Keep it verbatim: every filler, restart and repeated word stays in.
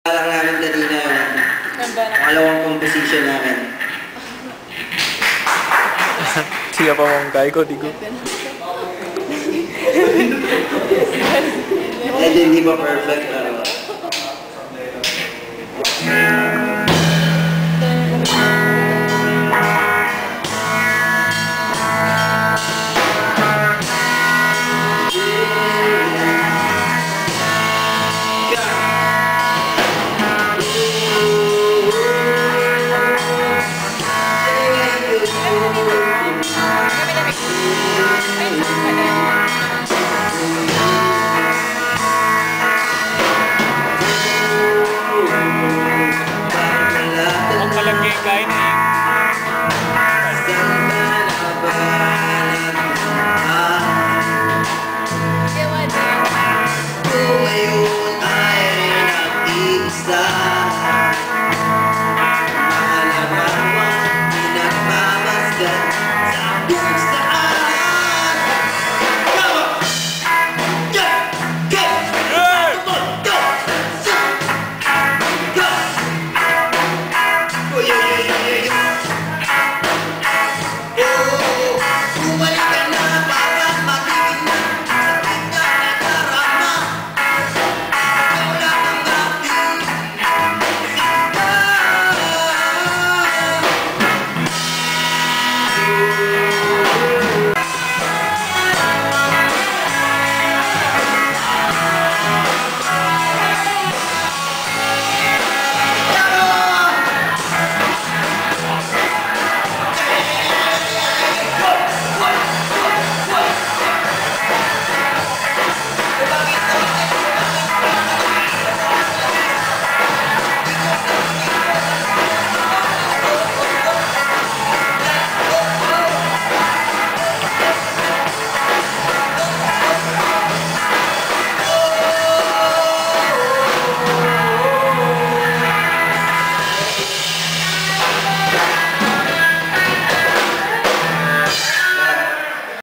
lang namin kanina yung pangalawang composition namin. Siya pa mong kaya ko, di ko. Medyo hindi pa perfect pero... Kain eh. Kung ngayon ay nag-iisa